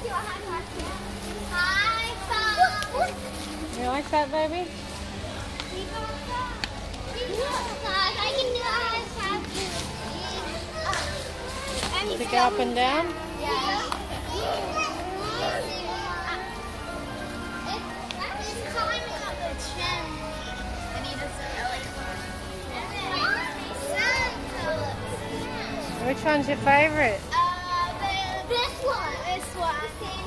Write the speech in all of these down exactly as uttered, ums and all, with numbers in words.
You like that, baby? To go up and down? Yeah. Which one's your favorite? Uh, this one. This one.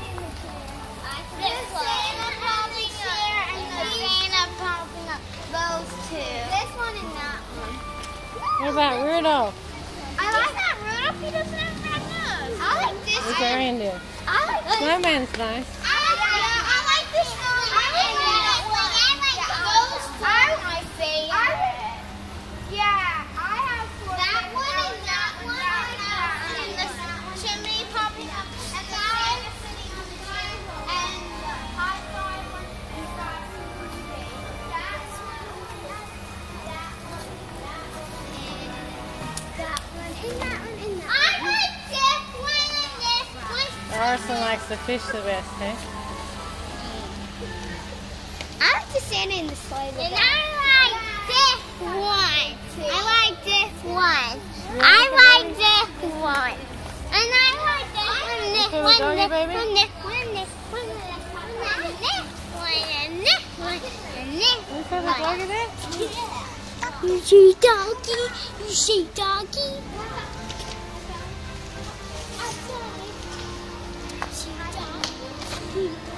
This one. Santa popping up and the Santa popping up. Those two. This one and that one. What about Rudolph? I like that Rudolph. He doesn't have a red nose. I like this Where's one. our reindeer? I like this. Snowman's nice. I like, yeah, I like this one. I like that one. I like those two. Are my favorite. Yeah, I have four. That one and that one. And the chimney popping up. And the Santa sitting on the chair. And the high five one. And that one. That's one. That one. That one. And that one. And that one. I like this one and this one. Orson likes the fish the best, eh? I like the Santa and the sleigh the best. And I like this one. I like this one. I like this one. And I like this one, this Feel one, doggy, this baby? one, this one, this one, this one, and this one, and this one, and this You saw the doggy there? one. You see doggy? You see doggy? See doggy?